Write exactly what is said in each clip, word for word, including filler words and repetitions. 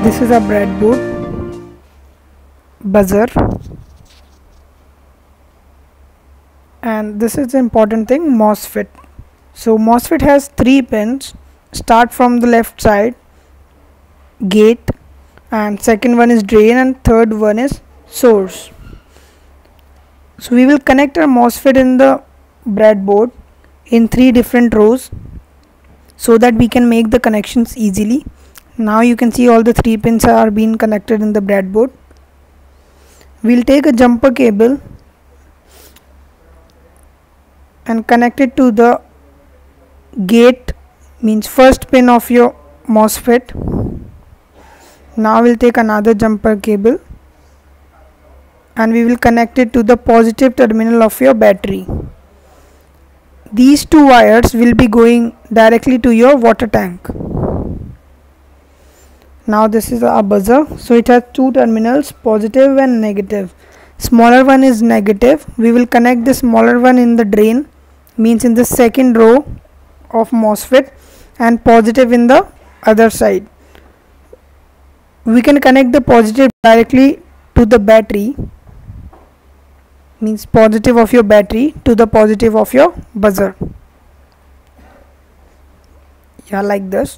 This is a breadboard, buzzer, and this is the important thing, MOSFET. So MOSFET has three pins. Start from the left side, gate, and second one is drain, and third one is source. So we will connect our MOSFET in the breadboard in three different rows so that we can make the connections easily. Now you can see all the three pins are being connected in the breadboard. We'll take a jumper cable and connect it to the gate, means first pin of your MOSFET. Now we'll take another jumper cable and we will connect it to the positive terminal of your battery. These two wires will be going directly to your water tank. Now this is a buzzer, so it has two terminals, positive and negative. Smaller one is negative. We will connect the smaller one in the drain, means in the second row of MOSFET, and positive in the other side. We can connect the positive directly to the battery, means positive of your battery to the positive of your buzzer. Yeah, like this.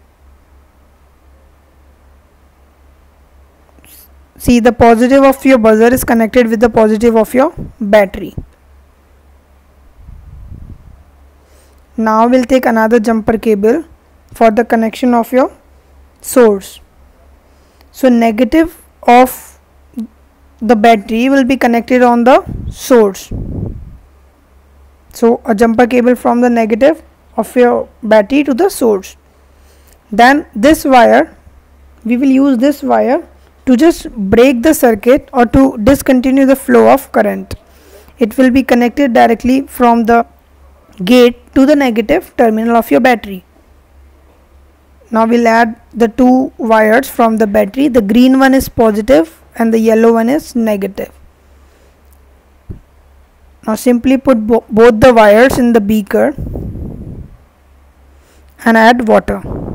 See, the positive of your buzzer is connected with the positive of your battery. Now we'll take another jumper cable for the connection of your source. So negative of the battery will be connected on the source. So a jumper cable from the negative of your battery to the source. Then this wire, we will use this wire to just break the circuit or to discontinue the flow of current. It will be connected directly from the gate to the negative terminal of your battery. Now we'll add the two wires from the battery. The green one is positive and the yellow one is negative. Now simply put bo both the wires in the beaker and add water.